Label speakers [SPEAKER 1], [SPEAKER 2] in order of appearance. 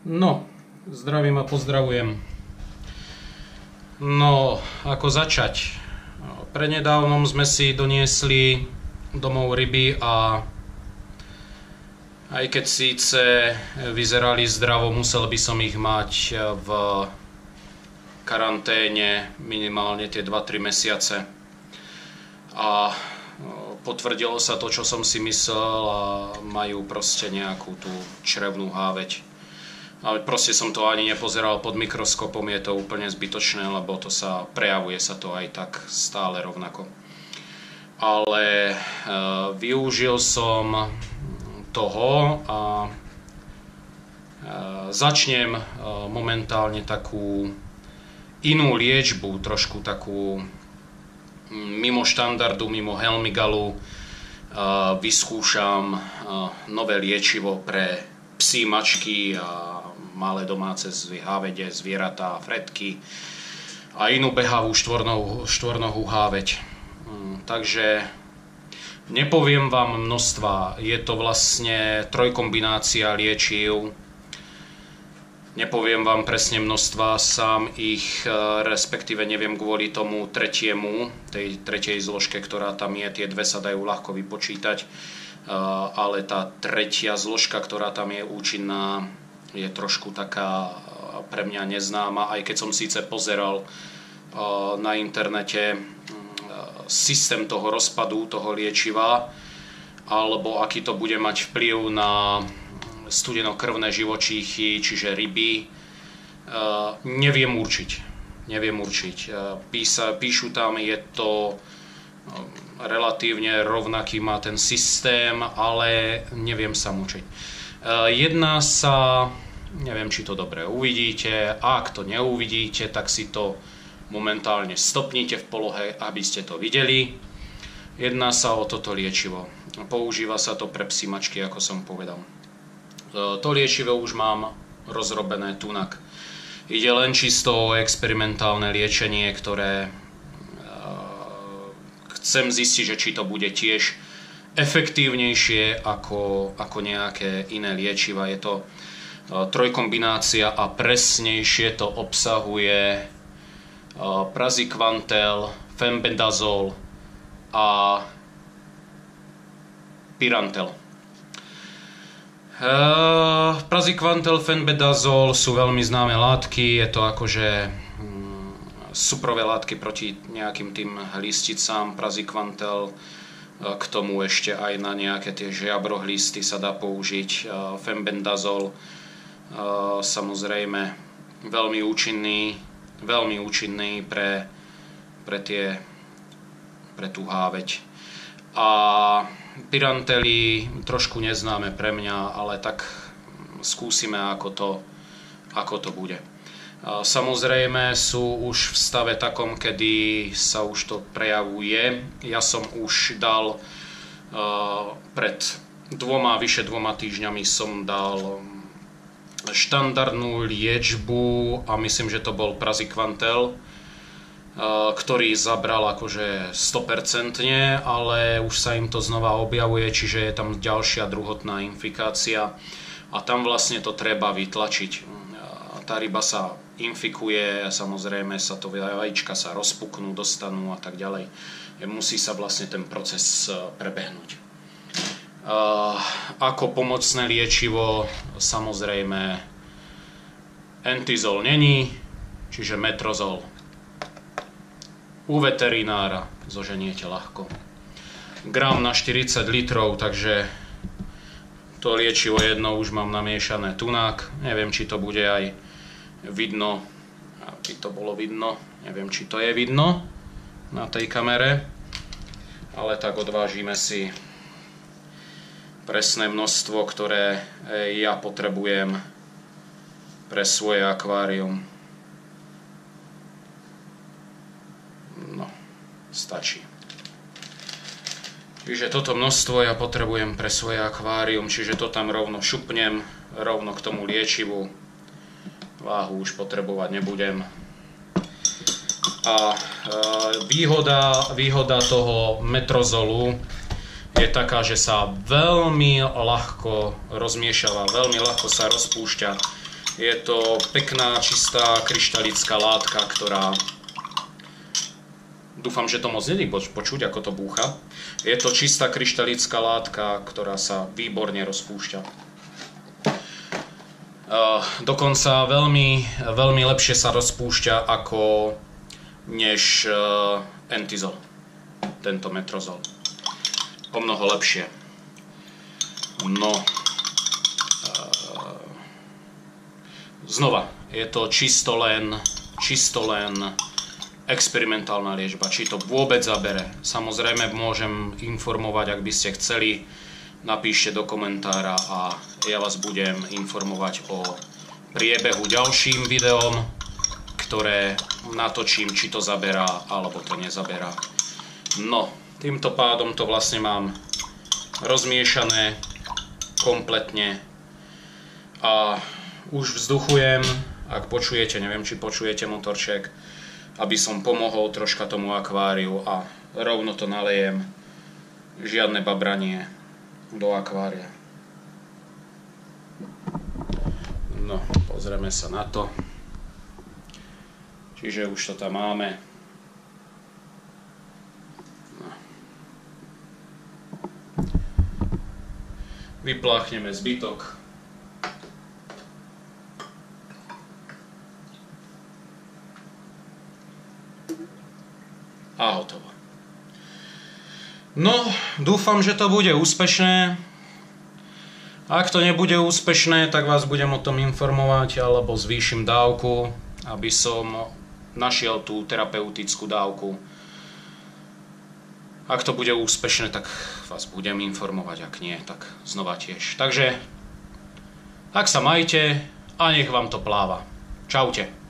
[SPEAKER 1] No, zdravím a pozdravujem. No, ako začať? Prednedávnom sme si doniesli domov ryby a aj keď síce vyzerali zdravo, musel by som ich mať v karanténe minimálne tie 2-3 mesiace. A potvrdilo sa to, čo som si myslel, a majú proste nejakú tú črevnú háveť. Ale proste som to ani nepozeral pod mikroskopom, je to úplne zbytočné, lebo to sa prejavuje sa to aj tak stále rovnako. Ale využil som toho a začnem momentálne takú inú liečbu, trošku takú mimo štandardu, mimo Helmigalu. Vyskúšam nové liečivo pre psy, mačky a malé domáce hávede, zvieratá, fretky a inú behavú štvornohú háveď. Takže nepoviem vám množstva, je to vlastne trojkombinácia liečiv. Nepoviem vám presne množstva, sám ich respektíve neviem kvôli tomu tej tretej zložke, ktorá tam je, tie dve sa dajú ľahko vypočítať, ale tá tretia zložka, ktorá tam je účinná, je trošku taká pre mňa neznáma, aj keď som síce pozeral na internete systém toho rozpadu, toho liečiva, alebo aký to bude mať vplyv na studenokrvné živočíchy, čiže ryby. Neviem určiť. Píšu tam, je to relatívne rovnaký, má ten systém, ale neviem sa mučiť. Jedná sa, neviem, či to dobre uvidíte, ak to neuvidíte, tak si to momentálne stopnite v polohe, aby ste to videli. Jedná sa o toto liečivo. Používa sa to pre psy, mačky, ako som povedal. To liečivo už mám rozrobené tunak. Ide len čisto o experimentálne liečenie, ktoré chcem zistiť, že či to bude tiež efektívnejšie ako nejaké iné liečiva. Je to trojkombinácia a presnejšie to obsahuje praziquantel, fenbendazol a pyrantel. Praziquantel, fenbendazol sú veľmi známe látky, je to akože suprové látky proti nejakým tým hlisticám. Praziquantel, k tomu ešte aj na nejaké tie žiabrohlisty sa dá použiť. Fenbendazol, samozrejme veľmi účinný pre tú háveť. A pyrantely trošku neznáme pre mňa, ale tak skúsime, ako to bude. Samozrejme sú už v stave takom, kedy sa už to prejavuje. Ja som už dal pred vyše dvoma týždňami som dal štandardnú liečbu a myslím, že to bol praziquantel, ktorý zabral akože 100%, ale už sa im to znova objavuje, čiže je tam ďalšia druhotná infikácia a tam vlastne to treba vytlačiť. Tá ryba sa infikuje, samozrejme sa to vajíčka sa rozpuknú, dostanú a tak ďalej. Musí sa vlastne ten proces prebehnúť. Ako pomocné liečivo samozrejme entizol není, čiže metrozol. U veterinára zoženiete ľahko. Gram na 40 litrov, takže to liečivo jedno už mám namiešané tunák. Neviem, či to bude aj vidno, aby to bolo vidno. Neviem, či to je vidno na tej kamere, ale tak odvážime si presné množstvo, ktoré ja potrebujem pre svoje akvárium. No, stačí. Čiže toto množstvo ja potrebujem pre svoje akvárium, čiže to tam rovno šupnem, rovno k tomu liečivu. Váhu už potrebovať nebudem. A výhoda toho metrozolu je taká, že sa veľmi ľahko rozmiešava, veľmi ľahko sa rozpúšťa. Je to pekná, čistá, kryštalická látka, ktorá... Dúfam, že to moc není počuť, ako to búcha. Je to čistá kryštalická látka, ktorá sa výborne rozpúšťa. Dokonca veľmi lepšie sa rozpúšťa ako než Entizol, tento Metrozol. O mnoho lepšie. No, znova, je to čisto len experimentálna liečba, či to vôbec zabere. Samozrejme môžem informovať, ak by ste chceli, napíšte do komentára a ja vás budem informovať o priebehu ďalším videom, ktoré natočím, či to zaberá alebo to nezaberá. No, týmto pádom to vlastne mám rozmiešané kompletne a už vzduchujem, ak počujete, neviem či počujete motorček, aby som pomohol troška tomu akváriu a rovno to nalejem, žiadne babranie do akvária. No, pozrieme sa na to. Čiže už to tam máme. No. Vypláchneme zbytok. A hotovo. No, dúfam, že to bude úspešné. Ak to nebude úspešné, tak vás budem o tom informovať alebo zvýšim dávku, aby som našiel tú terapeutickú dávku. Ak to bude úspešné, tak vás budem informovať, ak nie, tak znova tiež. Takže, tak sa majte a nech vám to pláva. Čaute.